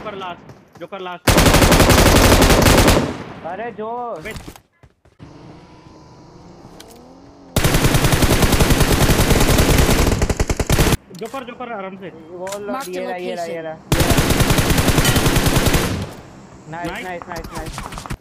Joker last. अरे जो joker आराम से। वो ये रहा। Nice nice nice nice.